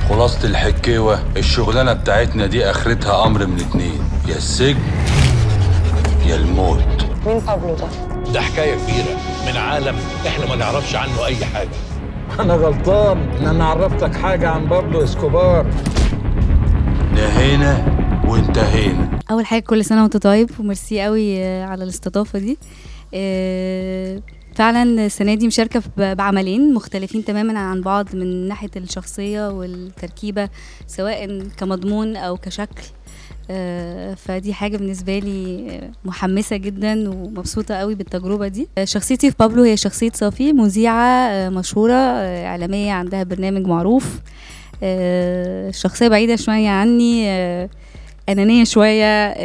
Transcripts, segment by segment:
خلاصة الحكاوة الشغلانة بتاعتنا دي اخرتها امر من اتنين، يا السجن يا الموت. مين بابلو ده؟ ده حكاية كبيرة من عالم احنا ما نعرفش عنه اي حاجة. انا غلطان ان انا عرفتك حاجة عن بابلو اسكوبار. نهينا وانتهينا. اول حاجة كل سنة وانت طيب، وميرسي قوي على الاستضافة دي. فعلا السنة دي مشاركة بعملين مختلفين تماما عن بعض من ناحية الشخصية والتركيبة، سواء كمضمون أو كشكل. فدي حاجة بالنسبة لي محمسة جدا ومبسوطة قوي بالتجربة دي. شخصيتي في بابلو هي شخصية صافي، مذيعة مشهورة إعلامية عندها برنامج معروف. شخصية بعيدة شوية عني، أنانية شوية،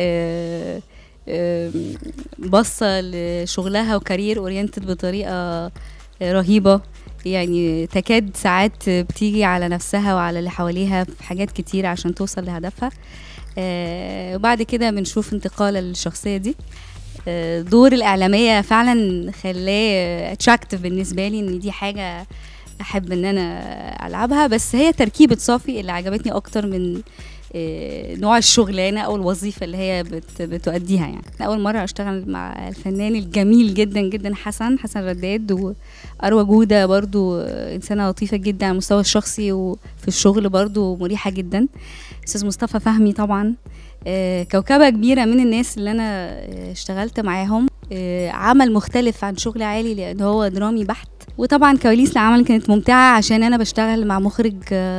بصة لشغلها وكارير اورينتد بطريقة رهيبة، يعني تكاد ساعات بتيجي على نفسها وعلى اللي حواليها في حاجات كتير عشان توصل لهدفها. وبعد كده بنشوف انتقال للشخصية دي. دور الإعلامية فعلا خلاه اتراكتيف بالنسبة لي، ان دي حاجة احب ان انا العبها، بس هي تركيبة صافي اللي عجبتني اكتر من نوع الشغلانه او الوظيفه اللي هي بتؤديها. يعني اول مره اشتغل مع الفنان الجميل جدا جدا حسن رداد، واروى جوده برضو انسانه لطيفه جدا على المستوى الشخصي، وفي الشغل برضو مريحه جدا. استاذ مصطفى فهمي طبعا كوكبه كبيره من الناس اللي انا اشتغلت معاهم. عمل مختلف عن شغل عالي لان هو درامي بحت، وطبعا كواليس العمل كانت ممتعه عشان انا بشتغل مع مخرج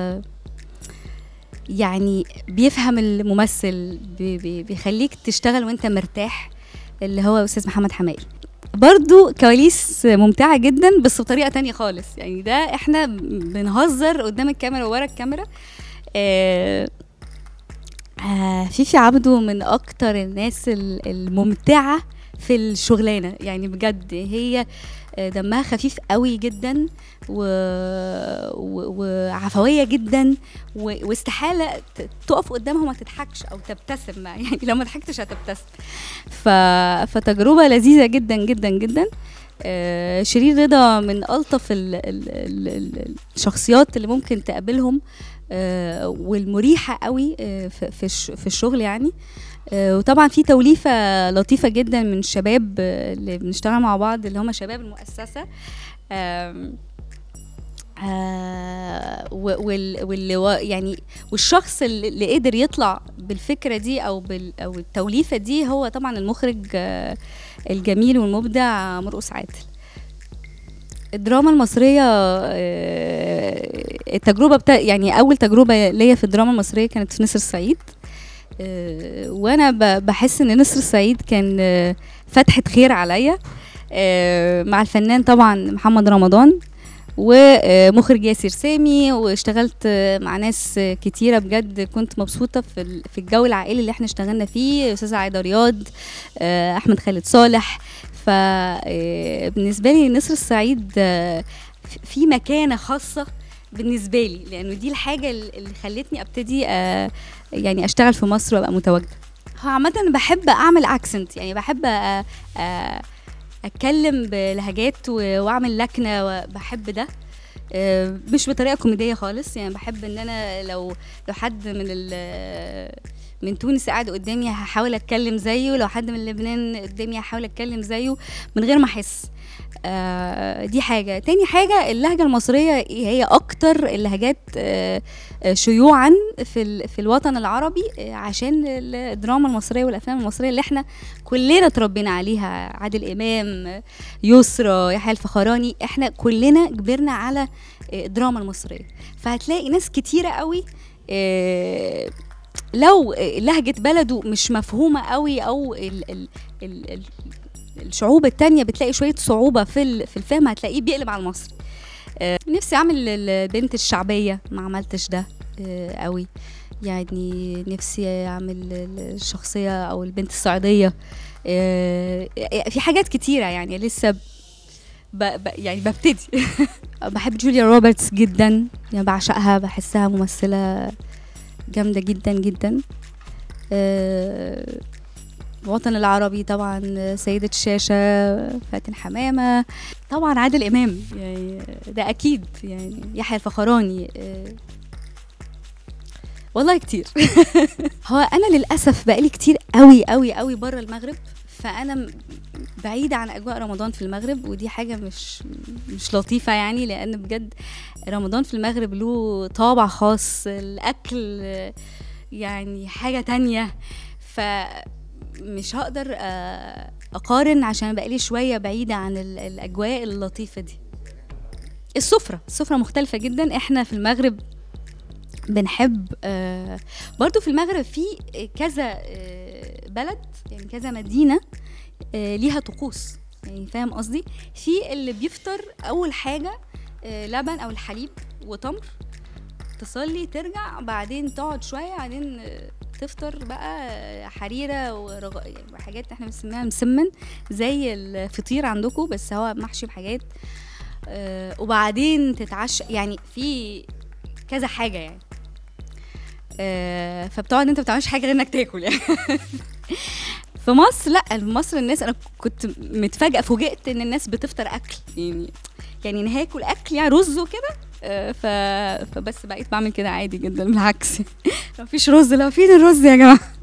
يعني بيفهم الممثل، بيخليك تشتغل وانت مرتاح، اللي هو أستاذ محمد حمائي. برضو كواليس ممتعة جدا بس بطريقة تانية خالص، يعني ده احنا بنهزر قدام الكاميرا وورا الكاميرا. فيفي عبده من اكتر الناس الممتعة في الشغلانة، يعني بجد هي دمها خفيف قوي جدا وعفوية جدا، واستحالة تقف قدامها وما تضحكش او تبتسم، يعني لو ما ضحكتش هتبتسم. فتجربة لذيذة جدا جدا جدا. شيرين رضا من ألطف الشخصيات اللي ممكن تقابلهم، والمريحة قوي في الشغل يعني. وطبعا في توليفة لطيفة جدا من الشباب اللي بنشتغل مع بعض، اللي هم شباب المؤسسة، يعني والشخص اللي قدر يطلع بالفكرة دي او التوليفة دي هو طبعا المخرج الجميل والمبدع مرقس عادل. الدراما المصرية التجربة يعني أول تجربة ليا في الدراما المصرية كانت في نسر الصعيد، وأنا بحس إن نسر الصعيد كان فتحة خير عليا، مع الفنان طبعا محمد رمضان ومخرج ياسر سامي، واشتغلت مع ناس كتيرة بجد كنت مبسوطة في الجو العائلي اللي احنا اشتغلنا فيه، أستاذة عايدة رياض، أحمد خالد صالح. فبالنسبة لي نسر الصعيد في مكانة خاصة بالنسبة لي، لأنه دي الحاجة اللي خلتني أبتدي يعني أشتغل في مصر وأبقى متواجدة. عامة بحب أعمل أكسنت، يعني بحب أتكلم بلهجات وأعمل لكنة، وبحب ده مش بطريقة كوميدية خالص. يعني بحب إن أنا لو حد من تونس قاعد قدامي هحاول اتكلم زيه، لو حد من لبنان قدامي هحاول اتكلم زيه من غير ما احس. دي حاجة. تاني حاجة اللهجة المصرية هي اكتر اللهجات شيوعا في الوطن العربي، عشان الدراما المصرية والافلام المصرية اللي احنا كلنا تربينا عليها، عادل امام، يسرى، يحيى الفخراني، احنا كلنا كبرنا على الدراما المصرية. فهتلاقي ناس كتيرة قوي لو لهجة بلده مش مفهومة قوي، او الشعوب التانية بتلاقي شوية صعوبة في الفهم، هتلاقيه بيقلب على المصري. نفسي اعمل البنت الشعبية، ما عملتش ده قوي، يعني نفسي اعمل الشخصية او البنت الصعيدية. في حاجات كتيرة يعني لسه يعني ببتدي. بحب جوليا روبرتس جدا، يعني بعشقها، بحسها ممثلة جامدة جدا جدا. الوطن العربي طبعا سيدة الشاشة فاتن حمامة، طبعا عادل إمام، يعني ده أكيد، يعني يحيى الفخراني، والله كتير. هو انا للاسف بقالي كتير قوي قوي قوي بره المغرب، فانا بعيده عن اجواء رمضان في المغرب، ودي حاجه مش لطيفه يعني، لان بجد رمضان في المغرب له طابع خاص، الاكل يعني حاجه تانية، فمش هقدر اقارن عشان بقالي شويه بعيده عن الاجواء اللطيفه دي. السفره مختلفه جدا. احنا في المغرب بنحب برضو في المغرب في كذا بلد، يعني كذا مدينة ليها طقوس، يعني فاهم قصدي؟ في اللي بيفطر أول حاجة لبن أو الحليب وتمر، تصلي ترجع، بعدين تقعد شوية، بعدين تفطر بقى حريرة وحاجات احنا بنسميها مسمن زي الفطير عندكم، بس هو محشي بحاجات، وبعدين تتعشى، يعني في كذا حاجة يعني. فبتقعد انت بتعملش حاجه غير انك تاكل يعني. في مصر لا، في مصر الناس، انا كنت متفاجئه، فوجئت ان الناس بتفطر اكل، يعني انا هاكل اكل يعني رز وكده، فبس بقيت بعمل كده عادي جدا، بالعكس. مفيش رز، لا فين الرز يا جماعه.